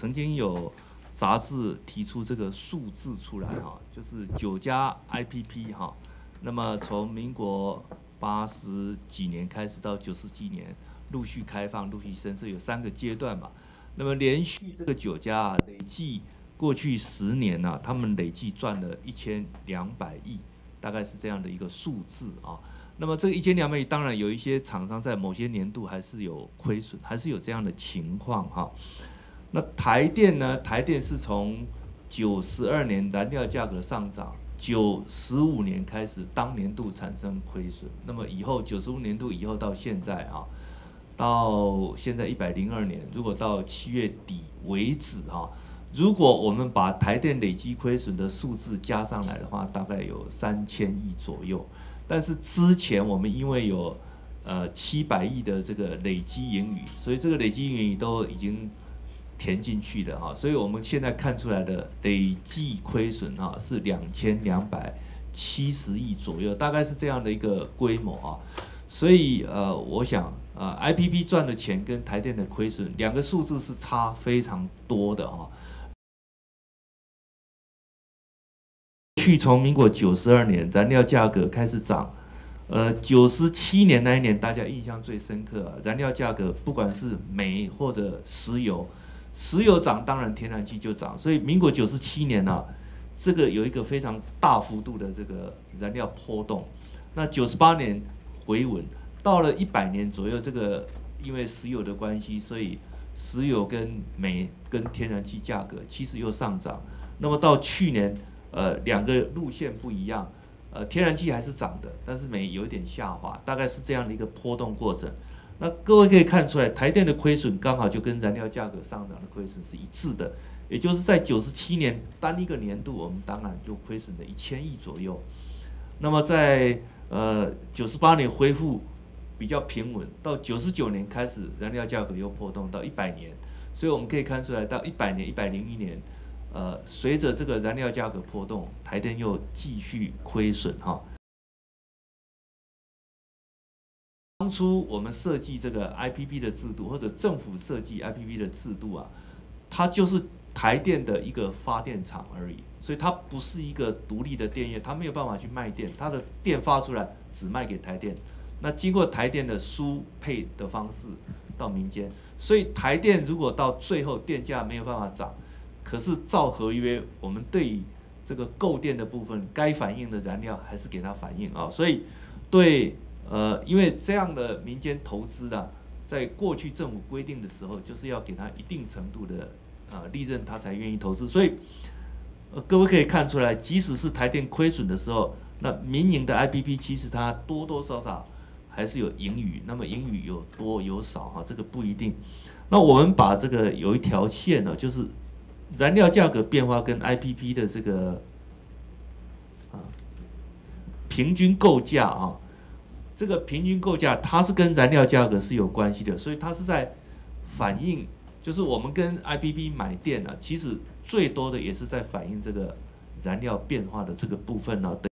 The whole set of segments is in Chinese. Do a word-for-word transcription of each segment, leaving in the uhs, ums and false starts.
曾经有杂志提出这个数字出来哈，就是九家 I P P 哈，那么从民国八十几年开始到九十几年，陆续开放、陆续深设，有三个阶段嘛。那么连续这个九家啊，累计过去十年呐、啊，他们累计赚了一千两百亿，大概是这样的一个数字啊。那么这个一千两百亿，当然有一些厂商在某些年度还是有亏损，还是有这样的情况哈。那台电呢？台电是从九十二年燃料价格上涨，九十五年开始当年度产生亏损，那么以后九十五年度以后到现在哈，到现在一百零二年，如果到七月底为止哈，如果我们把台电累积亏损的数字加上来的话，大概有三千亿左右。但是之前我们因为有呃七百亿的这个累积盈余，所以这个累积盈余都已经填进去的哈，所以我们现在看出来的累计亏损哈是两千两百七十亿左右，大概是这样的一个规模啊。所以呃，我想呃 I P P 赚的钱跟台电的亏损两个数字是差非常多的哈。去从民国九十二年燃料价格开始涨，呃，九十七年那一年大家印象最深刻啊，燃料价格不管是煤或者石油。石油涨，当然天然气就涨，所以民国九十七年啊，这个有一个非常大幅度的这个燃料波动。那九十八年回稳，到了一百年左右，这个因为石油的关系，所以石油跟煤跟天然气价格其实又上涨。那么到去年，呃，两个路线不一样，呃，天然气还是涨的，但是煤有一点下滑，大概是这样的一个波动过程。那各位可以看出来，台电的亏损刚好就跟燃料价格上涨的亏损是一致的，也就是在九十七年单一个年度，我们当然就亏损了一千亿左右。那么在呃九十八年恢复比较平稳，到九十九年开始燃料价格又波动到一百年，所以我们可以看出来，到一百年、一百零一年，呃，随着这个燃料价格波动，台电又继续亏损哈。当初我们设计这个 I P P 的制度，或者政府设计 I P P 的制度啊，它就是台电的一个发电厂而已，所以它不是一个独立的电业，它没有办法去卖电，它的电发出来只卖给台电，那经过台电的输配的方式到民间，所以台电如果到最后电价没有办法涨，可是照合约，我们对于这个购电的部分该反映的燃料还是给它反映啊，所以对。呃，因为这样的民间投资啊，在过去政府规定的时候，就是要给他一定程度的呃利润，他才愿意投资。所以，呃，各位可以看出来，即使是台电亏损的时候，那民营的 I P P 其实它多多少少还是有盈余。那么盈余有多有少哈、啊，这个不一定。那我们把这个有一条线呢，就是燃料价格变化跟 I P P 的这个啊平均购价啊。这个平均购价，它是跟燃料价格是有关系的，所以它是在反映，就是我们跟 I P P 买电啊，其实最多的也是在反映这个燃料变化的这个部分呢、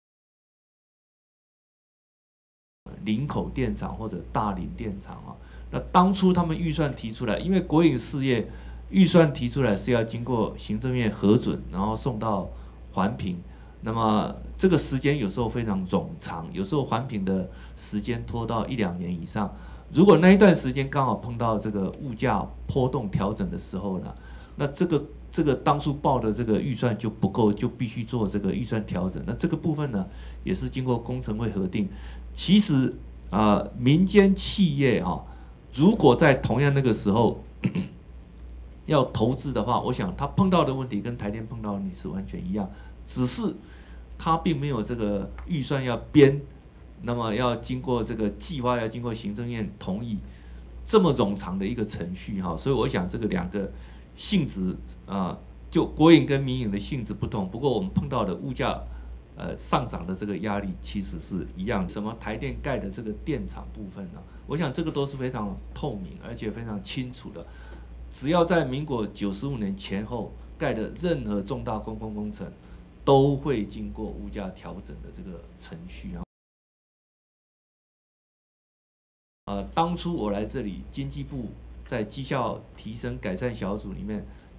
啊。林口电厂或者大林电厂啊，那当初他们预算提出来，因为国营事业预算提出来是要经过行政院核准，然后送到环评。那么这个时间有时候非常冗长，有时候环评的时间拖到一两年以上。如果那一段时间刚好碰到这个物价波动调整的时候呢，那这个这个当初报的这个预算就不够，就必须做这个预算调整。那这个部分呢，也是经过工程会核定。其实啊、呃，民间企业哈、哦，如果在同样那个时候要投资的话，我想他碰到的问题跟台电碰到的问题是完全一样，只是他并没有这个预算要编，那么要经过这个计划，要经过行政院同意，这么冗长的一个程序哈，所以我想这个两个性质啊、呃，就国营跟民营的性质不同，不过我们碰到的物价呃上涨的这个压力其实是一样。什么台电盖的这个电厂部分呢？我想这个都是非常透明而且非常清楚的，只要在民国九十五年前后盖的任何重大公共工程，都会经过物价调整的这个程序啊。呃，当初我来这里，经济部在绩效提升改善小组里面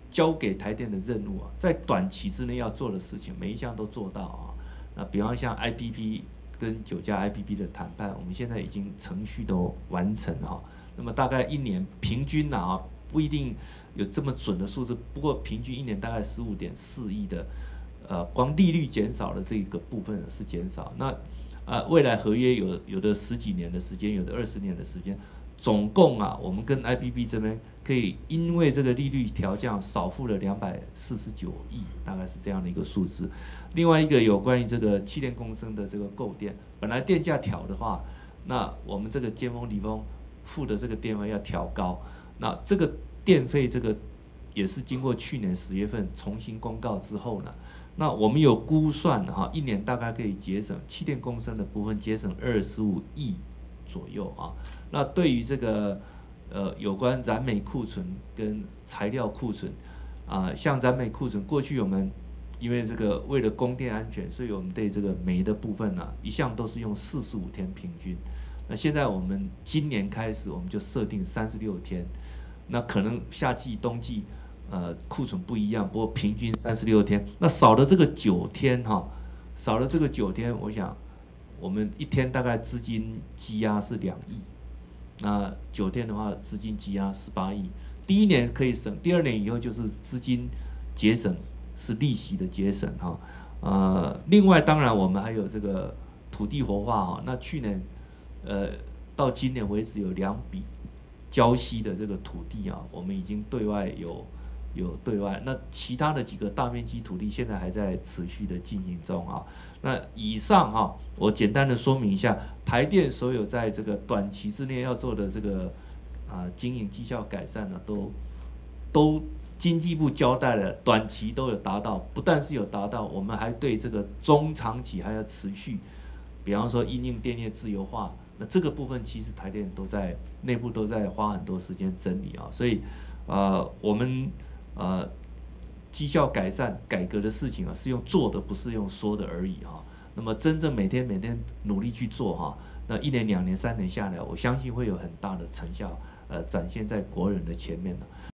交给台电的任务啊，在短期之内要做的事情，每一项都做到啊。那比方像 I P P 跟九家 I P P 的谈判，我们现在已经程序都完成哈。那么大概一年平均啊，不一定有这么准的数字，不过平均一年大概十五点四亿的，呃，光利率减少的这个部分是减少。那啊，未来合约有有的十几年的时间，有的二十年的时间。总共啊，我们跟 I P P 这边可以因为这个利率调降，少付了两百四十九亿，大概是这样的一个数字。另外一个有关于这个气电共生的这个购电，本来电价调的话，那我们这个尖峰、离峰付的这个电费要调高，那这个电费这个也是经过去年十月份重新公告之后呢，那我们有估算哈，一年大概可以节省气电共生的部分节省二十五亿左右啊。那对于这个呃有关燃煤库存跟材料库存啊，像燃煤库存，过去我们因为这个为了供电安全，所以我们对这个煤的部分呢、啊，一向都是用四十五天平均。那现在我们今年开始，我们就设定三十六天。那可能夏季、冬季呃库存不一样，不过平均三十六天。那少了这个九天哈、啊，少了这个九天，我想我们一天大概资金积压是两亿。那九天的话，资金积压十八亿，第一年可以省，第二年以后就是资金节省，是利息的节省哈。呃，另外当然我们还有这个土地活化哈，那去年呃到今年为止有两笔礁溪的这个土地啊，我们已经对外有有对外，那其他的几个大面积土地现在还在持续的进行中啊。那以上哈、啊，我简单的说明一下，台电所有在这个短期之内要做的这个啊经营绩效改善呢，都都经济部交代了，短期都有达到，不但是有达到，我们还对这个中长期还要持续，比方说因应电业自由化，那这个部分其实台电都在内部都在花很多时间整理啊，所以呃我们呃。绩效改善、改革的事情啊，是用做的，不是用说的而已哈、啊。那么真正每天每天努力去做哈、啊，那一年、两年、三年下来，我相信会有很大的成效，呃，展现在国人的前面的。